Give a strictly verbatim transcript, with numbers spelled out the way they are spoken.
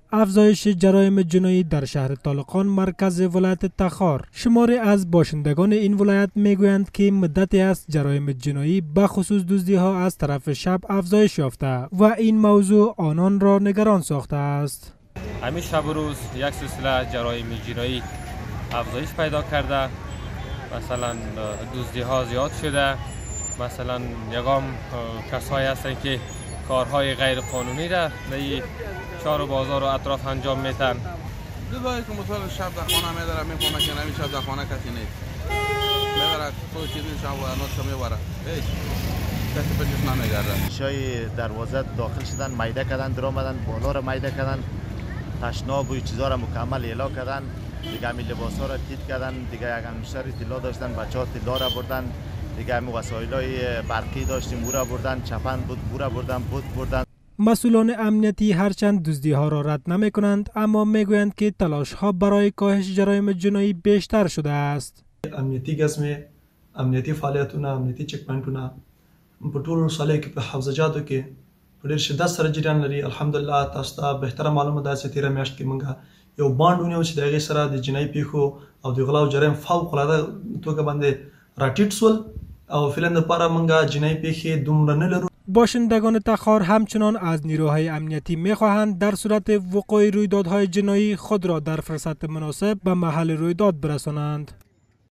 افزایش جرایم جنایی در شهر طالقان مرکز ولایت تخار. شماری از باشندگان این ولایت میگویند که مدتی است جرایم جنایی به خصوص دزدی ها از طرف شب افزایش یافته و این موضوع آنان را نگران ساخته است. همین شب و روز یک سلسله جرایم جنایی افزایش پیدا کرده. مثلا دزدی ها زیاد شده. مثلا یگام کسایی هستند که کارهای غیر قانونی را در شهر و بازار و اطراف انجام میتن. دوباره که مثلا شب در خانه میداره میفهمه که نمی شب در خانه کسی نیست. میبره تو چیزی شب و نوت میبره. هیچ کسی پشتش نمیگرده. شای دروازه داخل شدن، میده کردن، در آمدن بالا را میده کردن، تشناب و چیزا را مکمل اعلا کردن. دیگه همین لباس ها را تیت کردن. دیگه یک مشتری طلا داشتن، بچه ها طلا را بردن. دیگه همین وسایل های برقی داشتیم او را بردن، چپن بود او را بردن، بود بردن. مسئولان امنیتی هرچند دزدی ها را رد نمی کنند اما میگویند که تلاش ها برای کاهش جرایم جنایی بیشتر شده است. امنیتی گزمه، امنیتی فعالیتونه، امنیتی چک پوینټونه په ټولو سالو کې په حوزجاتو کې په ډېر شدت سره جریان لري. الحمدلله تاسو ته بهتره معلومه ده چې تیره میاشت کې موږ یو باند ونیو چې د هغې سره د جنایي پیښو او د غلا او جرایم فوق العاده توګه باندې راټیټ شول او فعلا لپاره موږ جنایي پیښې دومره نه لرو. باشندگان تخار همچنان از نیروهای امنیتی میخواهند در صورت وقوع رویدادهای جنایی خود را در فرصت مناسب به محل رویداد برسانند.